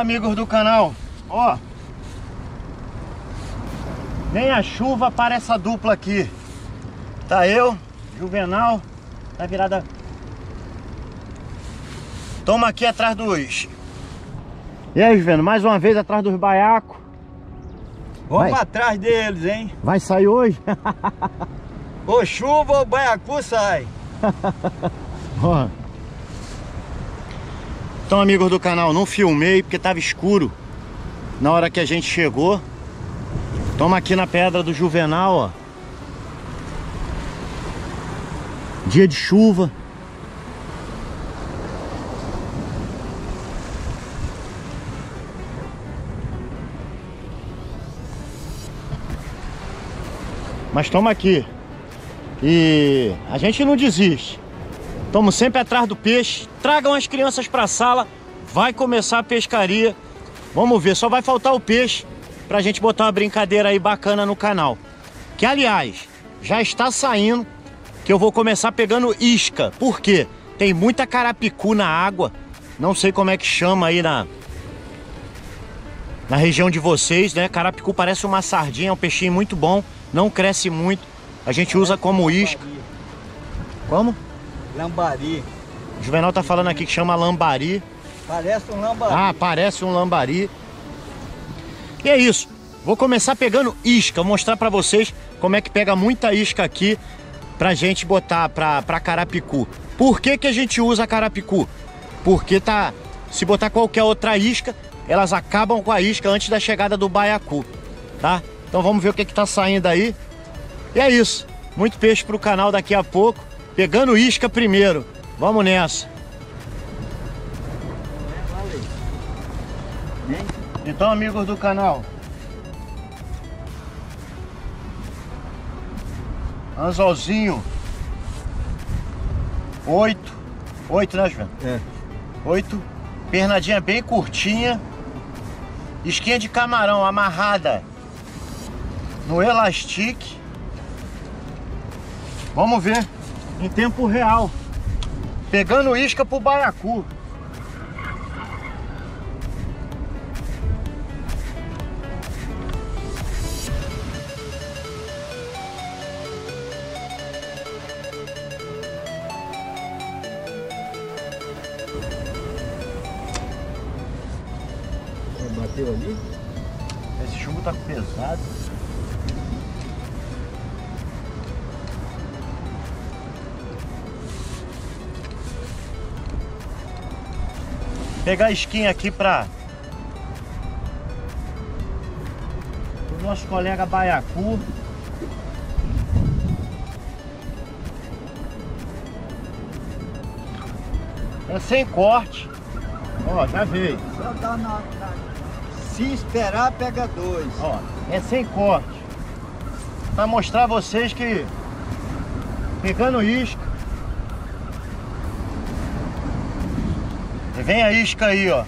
amigos do canal, ó, nem a chuva para essa dupla aqui. Tá eu, Juvenal, tá virada. Toma aqui atrás dos... E aí, Juvenal, mais uma vez atrás dos baiacos. Vamos atrás deles, hein? Vai sair hoje? Ou chuva ou baiacu sai. Ó. Então, amigos do canal, não filmei porque tava escuro na hora que a gente chegou. Toma aqui na pedra do Juvenal, ó. Dia de chuva. Mas toma aqui. E a gente não desiste. Estamos sempre atrás do peixe. Tragam as crianças para a sala. Vai começar a pescaria. Vamos ver, só vai faltar o peixe pra gente botar uma brincadeira aí bacana no canal. Que, aliás, já está saindo, que eu vou começar pegando isca. Por quê? Tem muita carapicu na água. Não sei como é que chama aí na região de vocês, né? Carapicu parece uma sardinha, é um peixinho muito bom. Não cresce muito. A gente usa como isca. Como? Lambari. O Juvenal tá falando aqui que chama lambari. Parece um lambari. Ah, parece um lambari. E é isso. Vou começar pegando isca. Vou mostrar pra vocês como é que pega muita isca aqui pra gente botar pra carapicu. Por que que a gente usa carapicu? Porque se botar qualquer outra isca, elas acabam com a isca antes da chegada do baiacu, tá? Então vamos ver o que que tá saindo aí. E é isso. Muito peixe pro canal daqui a pouco. Pegando isca primeiro. Vamos nessa. Então, amigos do canal, anzolzinho 8, né, Juvenal? É. 8, pernadinha bem curtinha, isquinha de camarão amarrada no elastique. Vamos ver em tempo real, pegando isca pro baiacu. Bateu ali? Esse chumbo tá pesado. Pegar a isquinha aqui para o nosso colega baiacu. É sem corte. Ó, já veio. Só dá Se esperar, pega 2. Ó, é sem corte. Pra mostrar a vocês que pegando isca. E vem a isca aí, ó.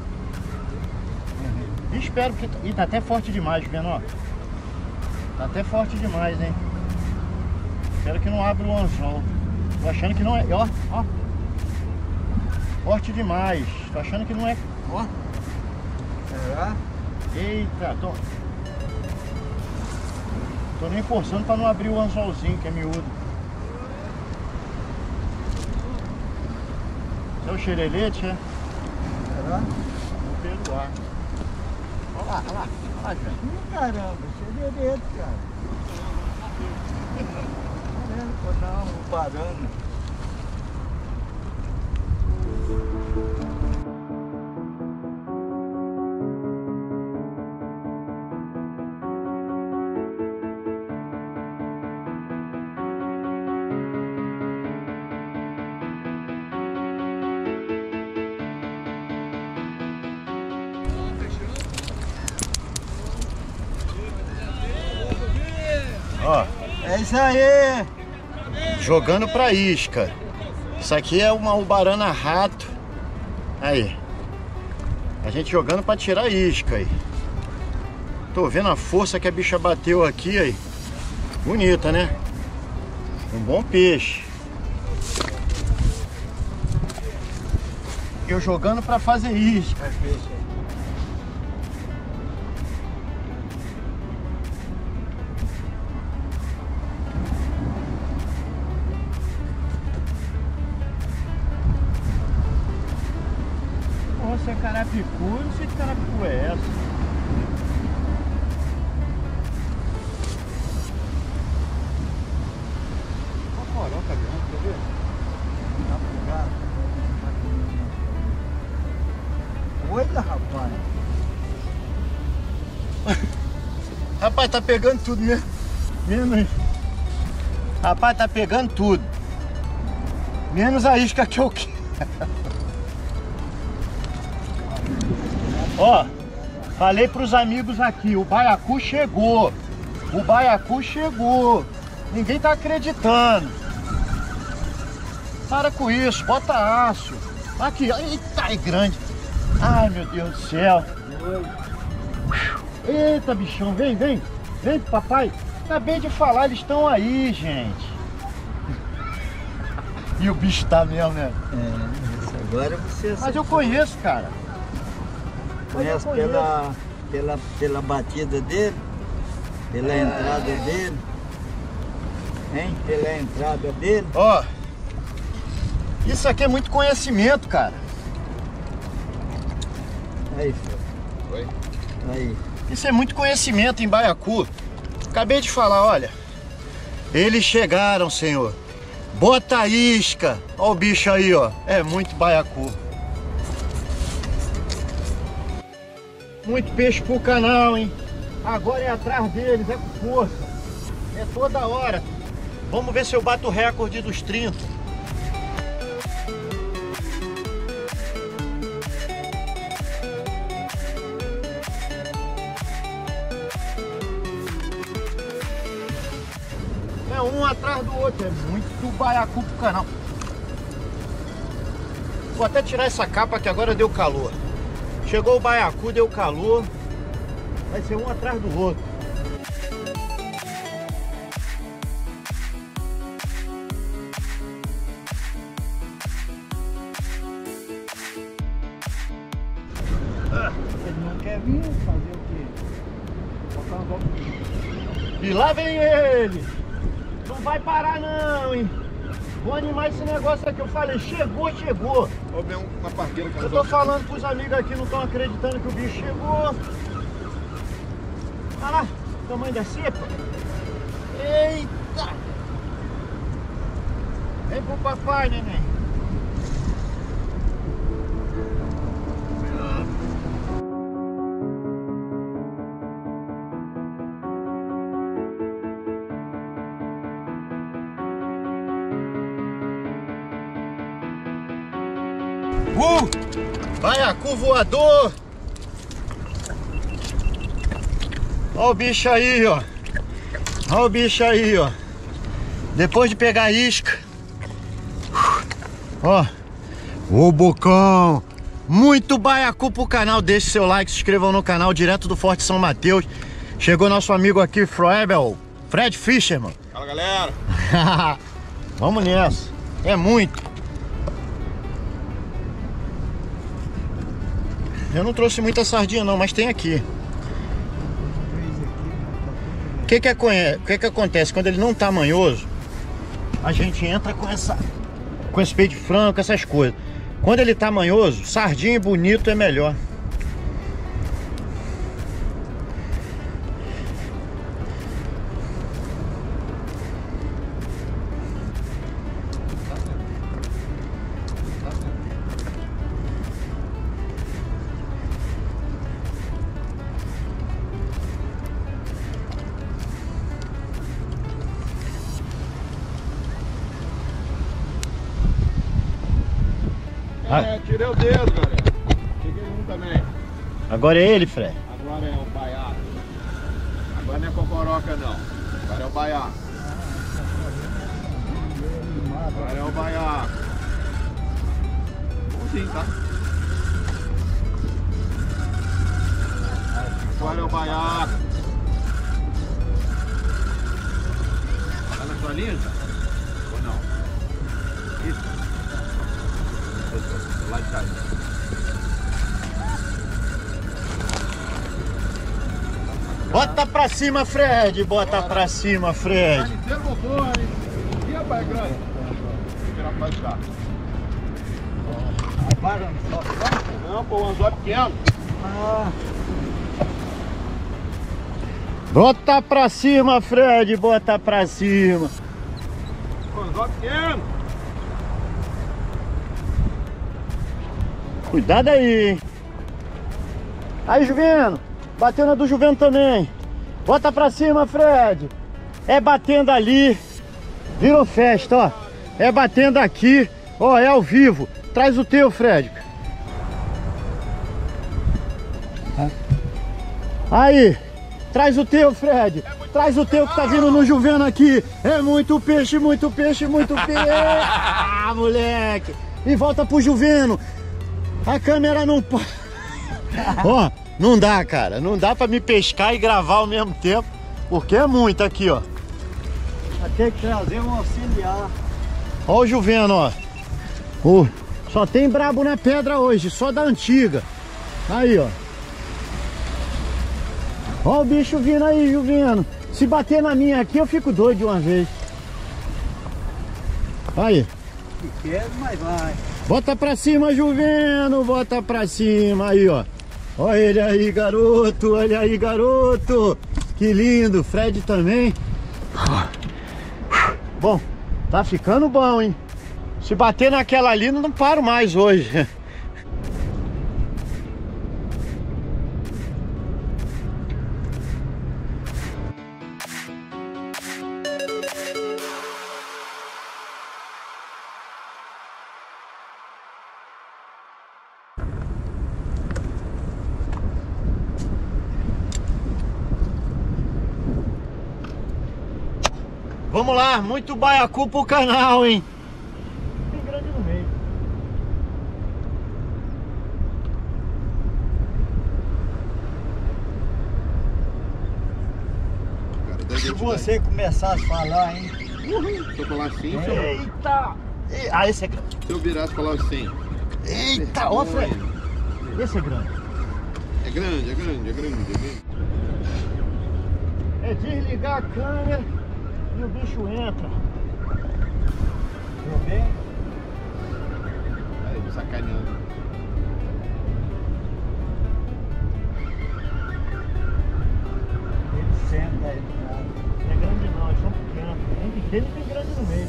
Espero que... Ih, tá até forte demais, vendo, ó. Tá até forte demais, hein. Espero que não abra o anzol. Tô achando que não é... Ó, ó. Forte demais. Tô achando que não é... Ó. Será? Eita, tô nem forçando pra não abrir o anzolzinho, que é miúdo. Esse é o xerelete, é? Será? Vou perdoar. Olha lá, olha lá. Olha lá, gente. Caramba, xerelete, cara. Vou dar um parando. Ó, É isso aí. jogando pra isca. Isso aqui é uma ubarana rato. Aí. A gente jogando pra tirar isca aí. Tô vendo a força que a bicha bateu aqui aí. Bonita, né? Um bom peixe. Eu jogando pra fazer isca. carapicu, não sei que carapicu é essa. Olha a coroca grande, quer ver? Tá pegado. Olha, rapaz. Rapaz, tá pegando tudo mesmo. Menos. Rapaz, tá pegando tudo. Menos a isca que eu quero. Ó, falei pros amigos aqui, o baiacu chegou. O baiacu chegou. Ninguém tá acreditando. Para com isso, bota aço. Aqui, eita, é grande. Ai, meu Deus do céu. Eita, bichão, vem, vem. Vem pro papai. Acabei de falar, eles estão aí, gente. E o bicho tá mesmo, né? É, agora você... Mas eu conheço, cara. Conhece pela batida dele, pela entrada dele, hein? Pela entrada dele. Ó, isso aqui é muito conhecimento, cara. Aí, filho. Oi? Aí. Isso é muito conhecimento em baiacu. Acabei de falar, olha. Eles chegaram, senhor. Bota a isca. Ó o bicho aí, ó. É muito baiacu. Muito peixe pro canal, hein? Agora é atrás deles, é com força. É toda hora. Vamos ver se eu bato o recorde dos 30. É um atrás do outro, é muito baiacu pro canal. Vou até tirar essa capa que agora deu calor. Chegou o baiacu, deu calor. Vai ser um atrás do outro. Ele não quer vir fazer o quê? Botar uma volta. E lá vem ele. Não vai parar não, hein? Vou animar esse negócio aqui. Eu falei, chegou, chegou. Ó, vem uma parqueira que Eu tô falando pros amigos aqui, não estão acreditando que o bicho chegou. Olha lá, o tamanho da cepa. Eita! Vem pro papai, neném. Baiacu voador! Olha o bicho aí, ó. Olha o bicho aí, ó. Depois de pegar a isca. Ó. Ô bocão! Muito baiacu pro canal. Deixe seu like, se inscrevam no canal direto do Forte São Mateus. Chegou nosso amigo aqui, Fred Fisherman. Fala, galera! Vamos nessa. É muito. Eu não trouxe muita sardinha não, mas tem aqui. O que que acontece? Quando ele não tá manhoso, a gente entra com esse peito de frango, essas coisas. Quando ele tá manhoso, sardinha e bonito é melhor. Tirei o dedo, galera. Cheguei um também. Agora é ele, Fred. Agora é o baiaco. Agora não é cocoroca, não. Agora é o baiaco. Agora é o baiaco. Bonzinho, tá? Agora é o baiaco. Tá na sua linha? Ou não? Isso. Lá de trás. Bota pra cima, Fred. Bota pra cima, Fred. Inteiro motor, hein? E rapaz, grande. Vou tirar pra cá. vara só? Não, pô, um anzol pequeno. Ah, Bota pra cima, Fred, bota pra cima. Um anzol pequeno. Cuidado aí, hein? Aí, Juveno. Bateu na do Juveno também. Bota pra cima, Fred. É batendo ali. Virou festa, ó. É batendo aqui. Ó, é ao vivo. Traz o teu, Fred. Aí. Traz o teu, Fred. Traz o teu que tá vindo no Juveno aqui. É muito peixe, muito peixe, muito peixe. Ah, moleque. E volta pro Juveno. A câmera não pode. Ó, não dá, cara. Não dá pra me pescar e gravar ao mesmo tempo. Porque é muito aqui, ó. vai ter que trazer um auxiliar. Ó o Juveno, ó. Só tem brabo na pedra hoje, só da antiga. Aí, ó. Ó o bicho vindo aí, Juveno. Se bater na minha aqui, eu fico doido de uma vez. Aí. Pequeno, mas vai. Bota pra cima, Juveno. Bota pra cima. Aí, ó. Olha ele aí, garoto. Olha aí, garoto. Que lindo. Fred também. Bom, tá ficando bom, hein? Se bater naquela ali, não paro mais hoje. Vamos lá, muito baiacu pro canal, hein? Tem grande no meio. Se você começar a falar, hein? Se eu falar assim, Eita! Ah, esse é grande. se eu virasse e falar assim. Eita, ó, Fred. Esse é grande. É grande, é grande, é grande, é grande. É desligar a câmera e o bicho entra. Viu bem? Aí, sacaneando. Ele senta aí no lado. Não é grande não, eles são pequenos. Tem pequeno e tem grande no meio.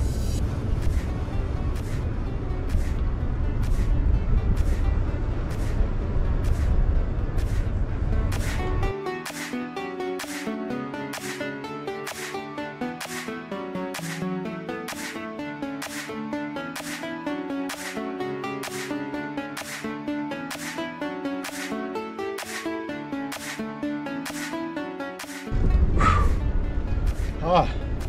Ó,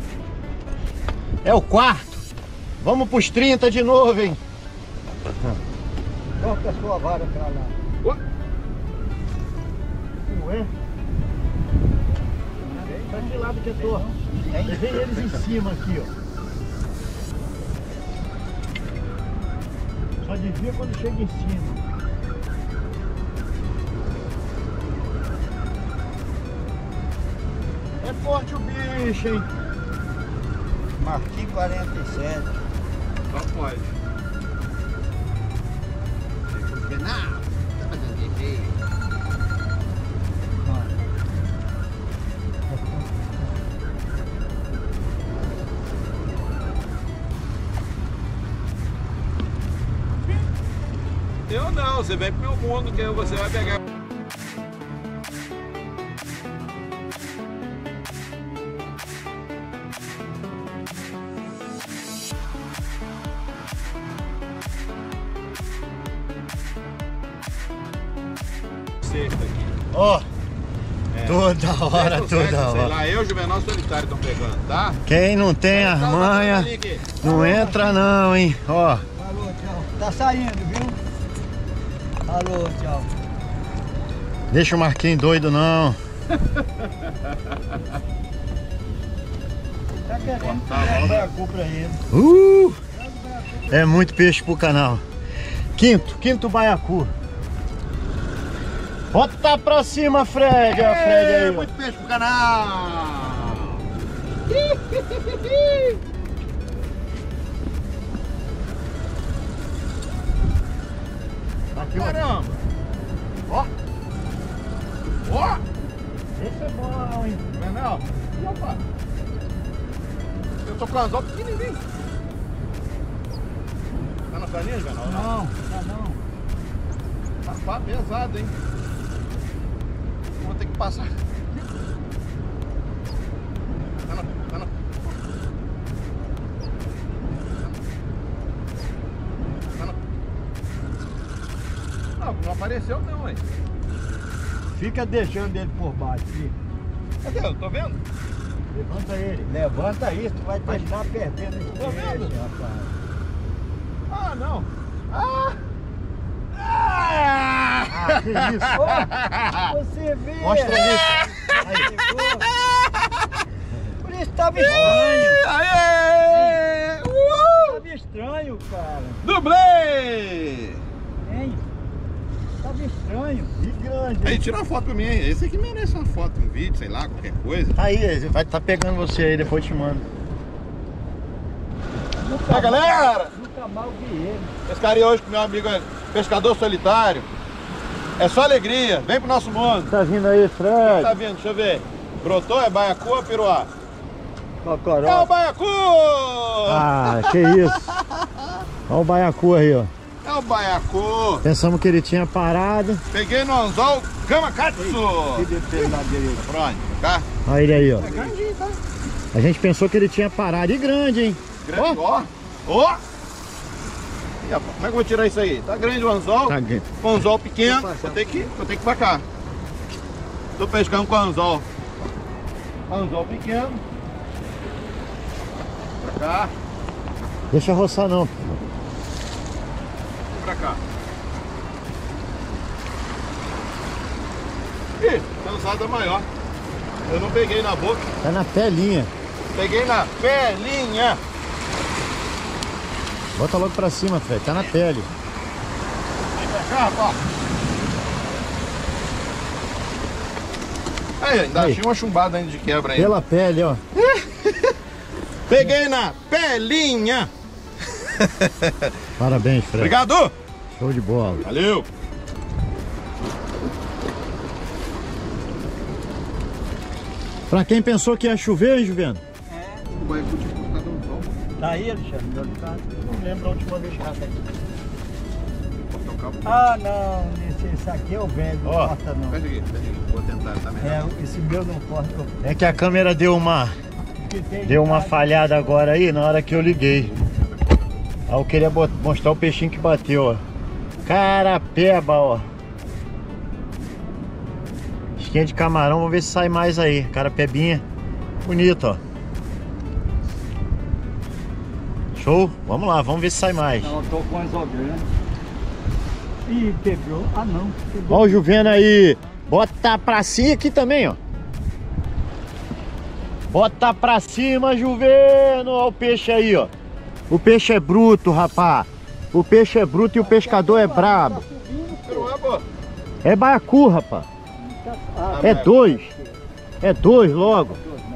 é o quarto. Vamos pros 30 de novo, hein? Toca a sua vara pra lá. Ué? Pra que lado que eu tô? Levei eles em cima aqui, ó. Só desvia quando chega em cima. É forte o bicho, hein? Marquinhos 47. Só pode. Não, tá fazendo jeito. Eu não, você vem pro meu mundo que você vai pegar. Sexta aqui. Ó, toda hora, Sexta ou toda sexta, sei hora. lá, eu e o Juvenal Solitário estão pegando, tá? Quem não tem as manhas, não entra não, hein? Ó, Alô, tchau. Tá saindo, viu? Alô, tchau. deixa o Marquinhos doido não. Tá querendo Tá, dar vamos. baiacu pra ele. É muito peixe pro canal. Quinto baiacu. Bota pra cima, Fred. Ó, Fred aí, ó. Muito peixe pro canal! aqui, ó. Caramba! Ó! Ó! Esse é bom, hein? Menor! E opa! Eu tô com o anzol pequenininho. Tá na salinha, Menor? Não, não. Tá pesado, hein? Vou ter que passar. Não apareceu não, hein? Fica deixando ele por baixo, filho. Cadê? Eu tô vendo? Levanta ele. Levanta aí, tu vai terminar perdendo esse Tô vendo. peixe, rapaz. Ah, não. Ah! Ah, que isso? Você vê. Mostra isso. Por isso tava estranho. Aê! Tava estranho, cara. Dublê! Hein? Tava estranho. Que grande. Aí, tira uma foto pra mim aí. Esse aqui merece uma foto, um vídeo, sei lá, qualquer coisa. Aí, ele vai estar pegando você aí, depois eu te mando. Ah, galera! Nunca mal vi ele. Pescaria hoje com meu amigo pescador solitário. É só alegria. Vem pro nosso mundo. Tá vindo aí, Fred? Tá vindo? Deixa eu ver. Brotou? É baiacu ou piruá? É o Cocoró. baiacu! Ah, que isso. Olha o baiacu aí, ó. É o baiacu. Pensamos que ele tinha parado. Peguei no anzol Kamakatsu. Que deve na direita. Pra onde? Cá? Olha ele aí, ó. É grandinho, tá? A gente pensou que ele tinha parado. E grande, hein? Grande, ó. Ó. E, rapaz, como é que eu vou tirar isso aí? Tá grande o anzol. Tá grande. Com anzol pequeno, vou ter que ir pra cá. Tô pescando com anzol. Anzol pequeno. Pra cá. Deixa roçar não. Pra cá. Ih, cansada maior. Eu não peguei na boca, Tá na pelinha. peguei na pelinha. Bota logo pra cima, Fred. Tá na pele. Vem pra cá, rapaz. Aí, ainda Aí. achei uma chumbada ainda de quebra ainda. Pela pele, ó. Peguei na pelinha. Parabéns, Fred. Obrigado. Show de bola. Valeu. Pra quem pensou que ia chover, hein, Juliano? O baiacu tinha cortado um tom. Tá aí, Alexandre? Do outro lado? Não lembro a última vez que ela Cortar o cabo. Ah, não. Esse aqui é o velho. Não Ó. corta, não. Pega aqui. Vou tentar, tá melhor. É, esse meu não corta. É que a câmera deu uma falhada agora aí na hora que eu liguei. Aí eu queria mostrar o peixinho que bateu, ó. Carapeba, ó. Isquinha de camarão, vamos ver se sai mais aí. Carapebinha. Bonito, ó. Show? Vamos lá, vamos ver se sai mais. Não, eu tô com anzol grande. Ih, quebrou. Ah, não. Quebrou. Ó o Juveno aí. Bota pra cima aqui também, ó. Bota pra cima, Juveno. Ó o peixe aí, ó. O peixe é bruto, rapá. O peixe é bruto e o pescador é brabo. Piruá, pô. É baiacu, rapá. É dois. É dois logo.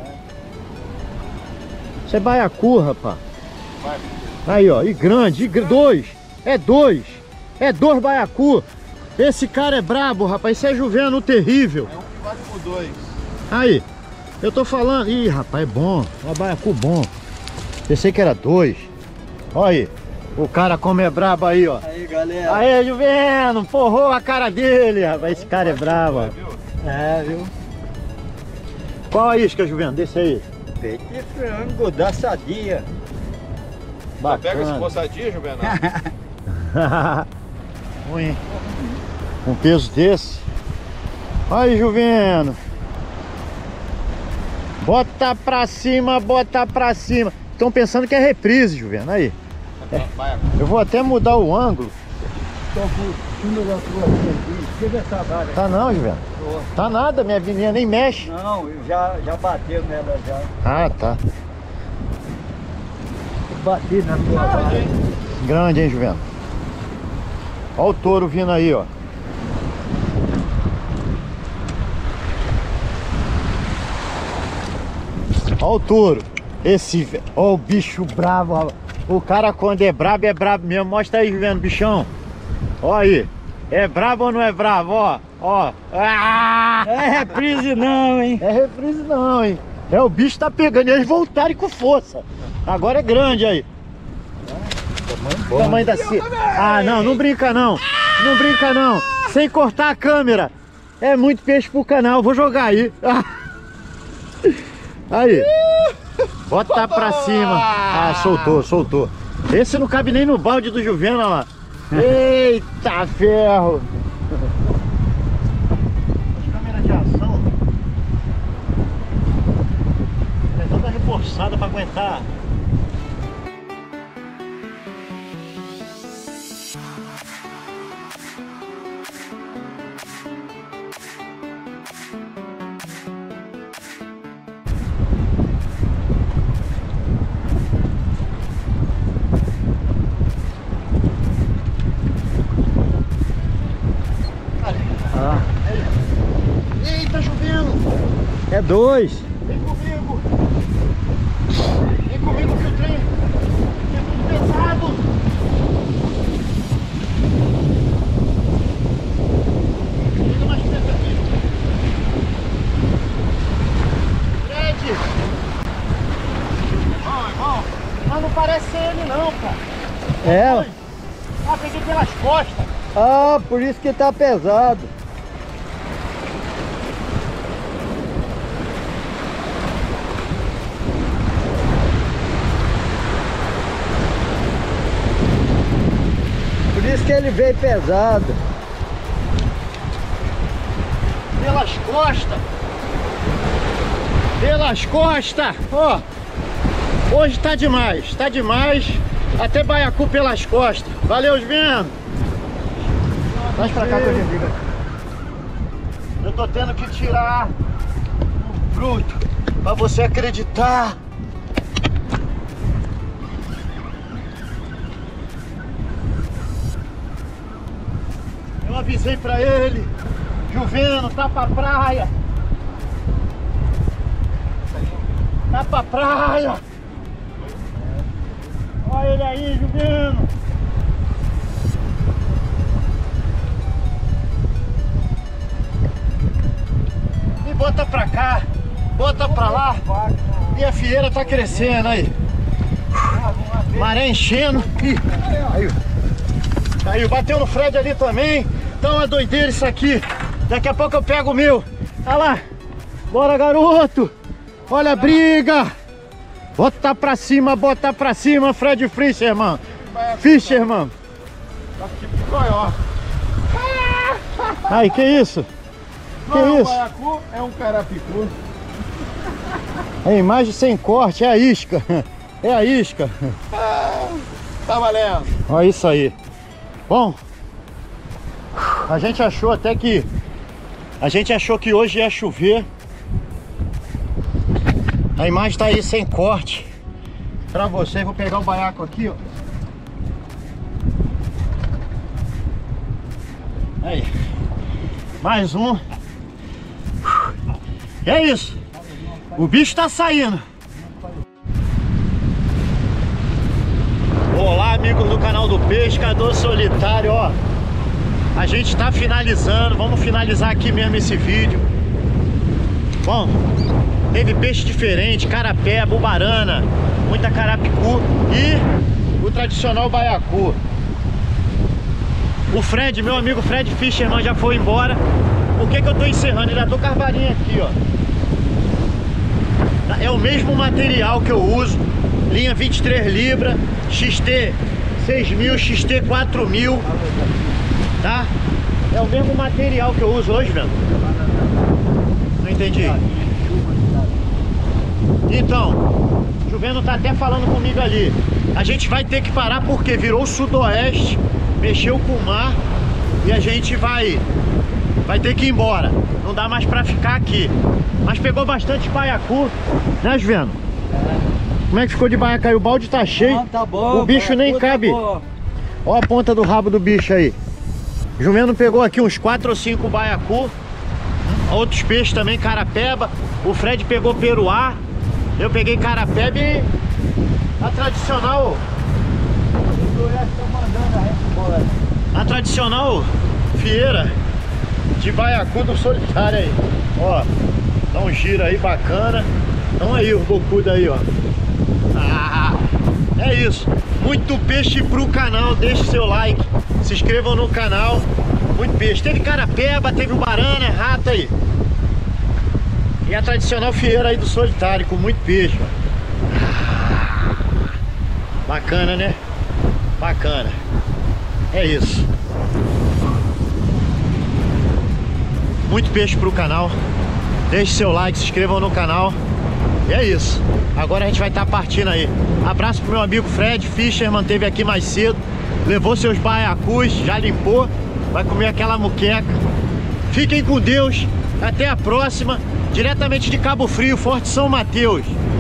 Isso é baiacu, rapá. Aí, ó. E grande. Dois. É dois. É dois baiacu. Esse cara é brabo, rapaz. Isso é Juveno terrível. É um que bate por dois. Aí. Eu tô falando. Ih, rapaz, é bom. É baiacu bom. Pensei que era dois. Olha aí. O cara como é brabo aí, ó. Aí, galera. Aê, Juveno. Porrou a cara dele, rapaz. Esse cara é brabo, ó. É, viu? Qual a isca, Juveno? Desse aí. Peito de frango da Sadia. Pega esse Bacana. poçadinho, Juvenal. Ruim. Um peso desse. Aí, Juveno. Bota pra cima, bota pra cima. Estão pensando que é reprise, Juveno. Aí. Eu vou até mudar o ângulo. Tô com o número aqui. Tira essa vaga. Tá não, Juveno. Tá nada, minha vininha nem mexe. Não, eu já bateu nela já. Ah, tá. Bati na tua vaga. Grande, hein, Juveno. Olha o touro vindo aí, ó. Olha o touro. Esse, ó o bicho bravo, rapaz. O cara quando é brabo mesmo. Mostra aí, Juveno, bichão. Olha aí. É brabo ou não é brabo? Ó, ó. Ah! É reprise não, hein? É reprise não, hein? É, o bicho tá pegando, e eles voltarem com força. Agora é grande aí. O tamanho da cia. Ah, não, não brinca não. Não brinca não. Sem cortar a câmera. É muito peixe pro canal, vou jogar aí. Aí. Bota pra cima. Ah, soltou. Esse não cabe nem no balde do Juveno, olha lá. Eita ferro. As câmeras de ação é toda reforçada pra aguentar. Ei, tá chovendo! É 2! Vem comigo! Vem comigo que o trem é muito pesado! Liga mais perto aqui! Fred! Bom, irmão! Mas não parece ser ele não, cara! É? Ah, peguei pelas costas! Ah, por isso que tá pesado. Por isso que ele veio pesado. Pelas costas! Pelas costas! Ó! Hoje tá demais, tá demais. Até baiacu pelas costas. Valeu, Juveno! Traz pra cá que eu desligo. Eu tô tendo que tirar o bruto pra você acreditar. Eu avisei pra ele. Juveno, tá pra praia. Tá pra praia. Olha ele aí, Juveno. E bota pra cá, bota pra lá. E a fieira tá crescendo aí. Maré enchendo. Ih, caiu, bateu no Fred ali também. Tá uma doideira isso aqui. Daqui a pouco eu pego o meu. Olha lá. Bora, garoto. Olha a briga. Bota pra cima, Fred Fischerman. Fischerman. Tá tipo de coió. Aí, que isso? Que Não, isso? o baiacu é um carapicu. A imagem sem corte, é a isca. É a isca. Tá valendo. Olha isso aí. Bom, a gente achou até que... A gente achou que hoje ia chover. A imagem tá aí sem corte pra vocês. Vou pegar o baiaco aqui, ó. Aí. Mais um. E é isso. O bicho tá saindo. Olá, amigos do canal do Pescador Solitário, ó. A gente tá finalizando. Vamos finalizar aqui mesmo esse vídeo. Bom, teve peixe diferente, carapé, bubarana, muita carapicu e o tradicional baiacu. O Fred, meu amigo Fred Fischerman, já foi embora. Por que que eu tô encerrando? Ainda tô com a varinha aqui, ó. É o mesmo material que eu uso. Linha 23 libras, XT 6000, XT 4000. Tá? É o mesmo material que eu uso hoje, velho. Não entendi. Então, o Juveno tá até falando comigo ali. A gente vai ter que parar porque virou sudoeste, mexeu com o mar e a gente vai ter que ir embora. Não dá mais pra ficar aqui. Mas pegou bastante baiacu, né, Juveno? Como é que ficou de baiacu aí? O balde tá cheio. Não, tá bom, o bicho nem cabe. Tá. Ó a ponta do rabo do bicho aí. O Juveno pegou aqui uns 4 ou 5 baiacu. Outros peixes também, carapeba. O Fred pegou peruá. Eu peguei carapeba e a tradicional... A tradicional fieira de baiacu do solitário aí. Ó, dá um giro aí bacana. Então aí, o bocudo aí, ó. Ah, é isso. Muito peixe pro canal. Deixe seu like. Se inscrevam no canal. Muito peixe. Teve carapeba, teve ubarana, rata aí. E a tradicional fieira aí do solitário, com muito peixe, ó. Ah, bacana, né? Bacana. É isso. Muito peixe pro canal. Deixe seu like, se inscrevam no canal. E é isso. Agora a gente vai estar partindo aí. Abraço pro meu amigo Fred Fischer, manteve aqui mais cedo. Levou seus baiacus, já limpou. Vai comer aquela muqueca. Fiquem com Deus. Até a próxima. Diretamente de Cabo Frio, Forte São Mateus.